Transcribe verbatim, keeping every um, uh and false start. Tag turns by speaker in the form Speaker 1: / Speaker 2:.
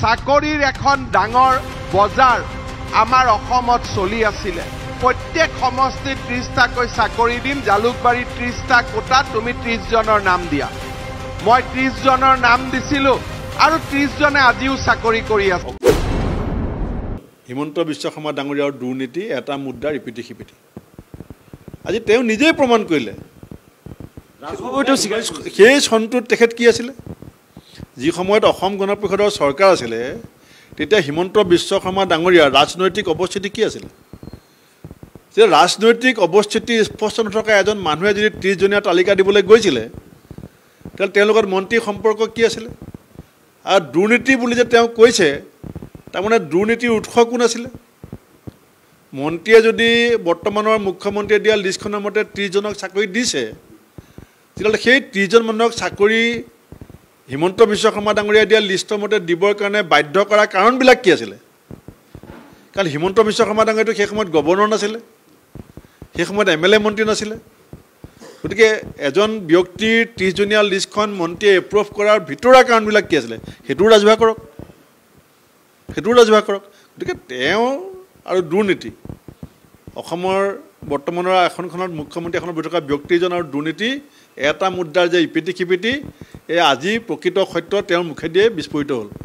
Speaker 1: চাকৰিৰ এখন ডাঙৰ বজাৰ আমাৰ অসমত চলি আছিল প্ৰত্যেক সমষ্টিত ত্ৰিশটাকৈ চাকৰি দিম জালুকবাৰী ত্ৰিশটা কোটা তুমি ত্ৰিশ জনৰ নাম দিয়া মই ত্ৰিশ জনৰ নাম দিছিলো আৰু ত্ৰিশ জনে আজিও চাকৰি কৰি আছে
Speaker 2: হিমন্ত বিশ্ব শৰ্মা ডাঙৰীয়াৰ দুৰ্নীতি এটা মুদ্ৰা ৰিপিটি খিপিটি আজি তেওঁ নিজেই প্ৰমাণ কৰিলে সেই চনটোত তেখেত কি আছিলে যি সময়ত অসম গণ পৰিষদৰ চৰকাৰ আছিলে তেতিয়া হিমন্ত বিশ্ব শৰ্মা ডাঙৰীয়াৰ ৰাজনৈতিক অৱস্থিতি কি আছিলে যে ৰাজনৈতিক অৱস্থিতি স্পষ্ট নথকা এজন মানুহে যদি ত্ৰিশ জনীয়া তালিকা দিবলৈ গৈছিলে তেতিয়াহ'লে তেওঁলোকৰ মন্ত্ৰী সম্পৰ্ক কি আছিলে আৰু দুৰ্নীতি বুলি যে তেওঁ কৈছে তাৰমানে দুৰ্নীতিৰ উৎস কোন আছিলে মন্ত্ৰীয়ে যদি বৰ্তমানৰ মুখ্যমন্ত্ৰীয়ে দিয়া লিষ্টখনৰ মতে ত্ৰিশ জনক চাকৰি দিছে তেতিয়াহ'লে সেই ত্ৰিশজন মানুহক চাকৰি হিমন্ত বিশ্ব শৰ্মা ডাঙৰীয়াই দিয়া লিষ্টৰ মতে দিবৰ কাৰণে বাধ্য কৰা কাৰণবিলাক কি আছিলে কাৰণ হিমন্ত বিশ্ব শৰ্মা ডাঙৰীয়াটো সেই সময়ত গভৰ্ণৰ নাছিলে সেই সময়ত এম এল এ মন্ত্ৰী নাছিলে গতিকে এজন ব্যক্তিৰ ত্ৰিশজনীয়া লিষ্টখন মন্ত্ৰীয়ে এপ্ৰুভ কৰাৰ ভিতৰুৱা কাৰণবিলাক কি আছিলে সেইটোও ৰাজহুৱা কৰক সেইটোও ৰাজহুৱা কৰক গতিকে তেওঁ আৰু দুৰ্নীতি অসমৰ বৰ্তমানৰ এখনখনত মুখ্যমন্ত্ৰী এখনত বহি থকা ব্যক্তিজন আৰু দুৰ্নীতি এটা মুদ্ৰাৰ যে ইপিটি খিপিটি এই আজি প্ৰকৃত সত্য তেওঁৰ মুখেদিয়ে বিস্ফোৰিত হ'ল।